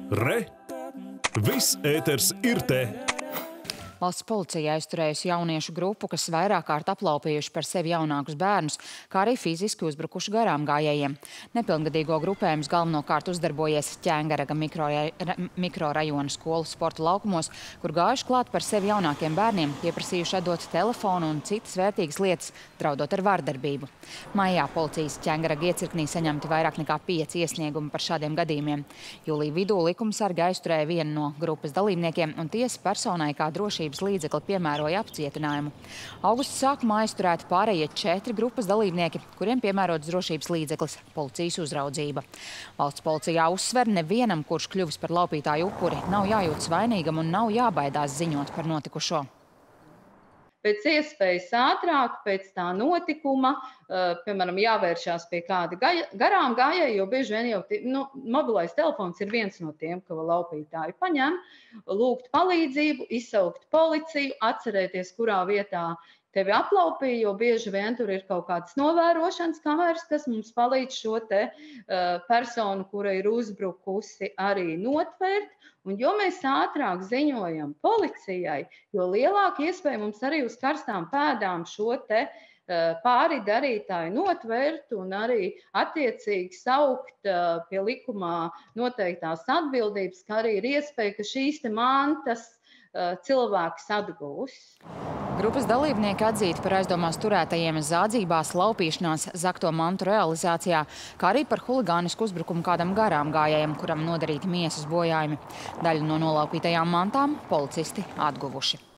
Re! Viss ēters ir te! Valsts policija aizturējusi jauniešu grupu, kas vairāk kārt aplaupījuši par sevi jaunākus bērnus, kā arī fiziski uzbrukuši garām gājējiem. Nepilngadīgo grupējums galvenokārt uzdarbojies Ķēngaraga mikrorajona skolu sporta laukumos, kur gājuši klāt par sevi jaunākiem bērniem, pieprasījuši atdot telefonu un citas vērtīgas lietas, draudot ar vardarbību. Maijā policijas Ķēngaraga iecirknī saņemti vairāk nekā 5 iesniegumi par šādiem gadījumiem. Jūlija vidū likumsargi aizturēja vienu no grupas dalībniekiem un tiesa personai kā drošības līdzekli piemēroja apcietinājumu. Augusta sākumā aizturēti pārējie 4 grupas dalībnieki, kuriem piemērots drošības līdzeklis – policijas uzraudzība. Valsts policijā uzsver, nevienam, kurš kļuvis par laupītāju upuri, nav jājūtas vainīgam un nav jābaidās ziņot par notikušo. Pēc iespējas ātrāk, pēc tā notikuma, piemēram, jāvēršās pie kāda garām gājēja, jo bieži vien jau mobilais telefons ir viens no tiem, ko laupītāji paņem, lūgt palīdzību, izsaukt policiju, atcerēties, kurā vietā tevi aplaupīja, jo bieži vien tur ir kaut kādas novērošanas kameras, kas mums palīdz šo te personu, kura ir uzbrukusi, arī notvērt. Un jo mēs ātrāk ziņojam policijai, jo lielāka iespēja mums arī uz karstām pēdām šo te pāri darītāju notvērt un arī attiecīgi saukt pie likumā noteiktās atbildības, kā arī ir iespēja, ka šīs te mantas cilvēks atgūs. Grupas dalībnieki atzīti par aizdomās turētajiem zādzībās, laupīšanās, zakto mantu realizācijā, kā arī par huligānisku uzbrukumu kādam garām gājējam, kuram nodarīti miesas bojājumi. Daļu no nolaupītajām mantām policisti atguvuši.